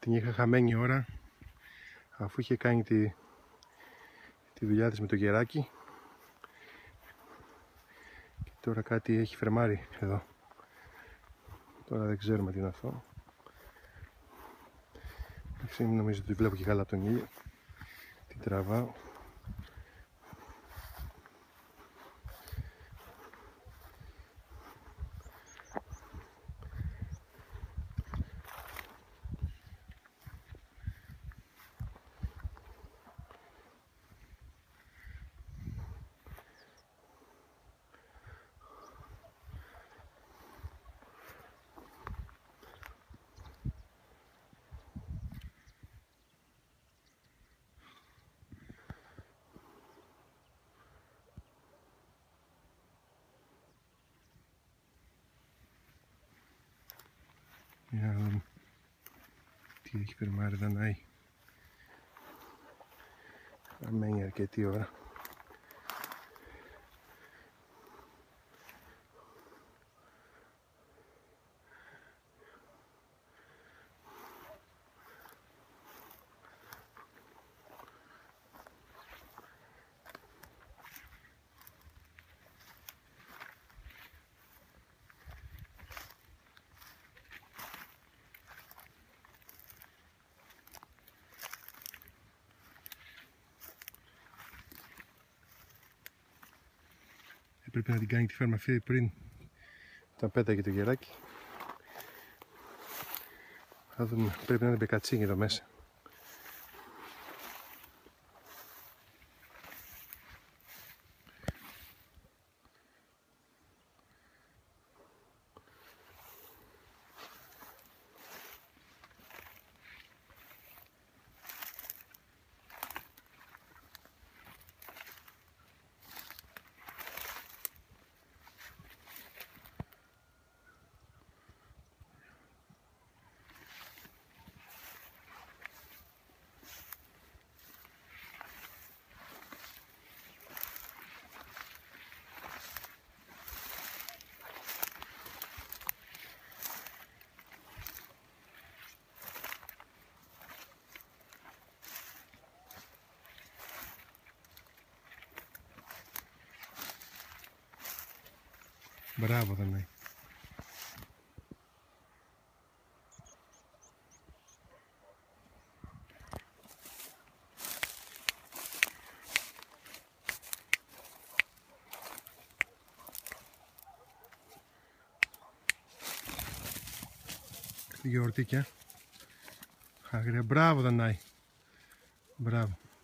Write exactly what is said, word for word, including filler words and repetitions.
Την είχα χαμένη ώρα, αφού είχε κάνει τη, τη δουλειά της με το γεράκι. Και τώρα κάτι έχει φρεμάρει εδώ. Τώρα δεν ξέρουμε τι είναι αυτό. Δεν νομίζω ότι βλέπω και καλά από τον ήλιο. Την τραβάω. Για να δούμε τι έχει φερμάρει Δανάη. Μένει αρκετή ώρα. Πρέπει να την κάνει τη φέρμα αυτή πριν τα πέταγε το γεράκι. Θα δούμε, πρέπει να είναι μπεκατσίνι εδώ μέσα. Μπράβο Δανάη. Γιορτίκια. Χαγρία. Μπράβο Δανάη. Μπράβο.